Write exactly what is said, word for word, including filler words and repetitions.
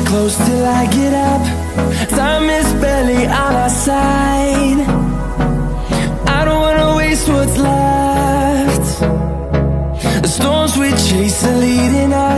close till I get up. Time is barely on our side. I don't wanna waste what's left. The storms we chase are leading us.